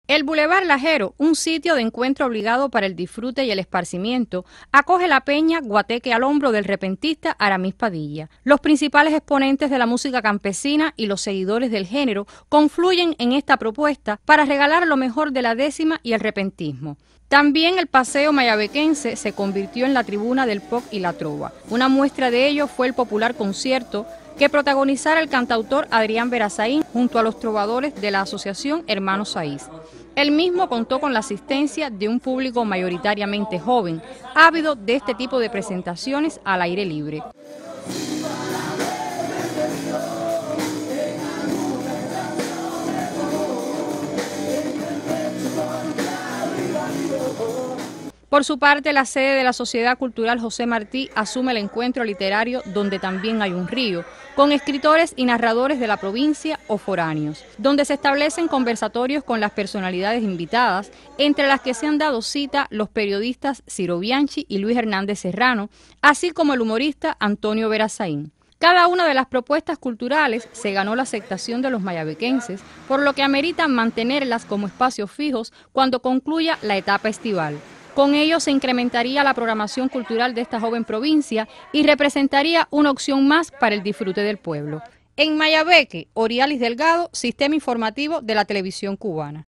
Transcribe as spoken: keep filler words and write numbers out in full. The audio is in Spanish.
El Boulevard Lajero, un sitio de encuentro obligado para el disfrute y el esparcimiento, acoge la peña Guateque al Hombro del repentista Aramis Padilla. Los principales exponentes de la música campesina y los seguidores del género confluyen en esta propuesta para regalar lo mejor de la décima y el repentismo. También el paseo mayabequense se convirtió en la tribuna del pop y la trova. Una muestra de ello fue el popular concierto que protagonizara el cantautor Adrián Verazaín junto a los trovadores de la asociación Hermanos Saiz. El mismo contó con la asistencia de un público mayoritariamente joven, ávido de este tipo de presentaciones al aire libre. Por su parte, la sede de la Sociedad Cultural José Martí asume el encuentro literario donde también hay un río, con escritores y narradores de la provincia o foráneos, donde se establecen conversatorios con las personalidades invitadas, entre las que se han dado cita los periodistas Ciro Bianchi y Luis Hernández Serrano, así como el humorista Antonio Verazaín. Cada una de las propuestas culturales se ganó la aceptación de los mayabequenses, por lo que ameritan mantenerlas como espacios fijos cuando concluya la etapa estival. Con ello se incrementaría la programación cultural de esta joven provincia y representaría una opción más para el disfrute del pueblo. En Mayabeque, Orialis Delgado, Sistema Informativo de la Televisión Cubana.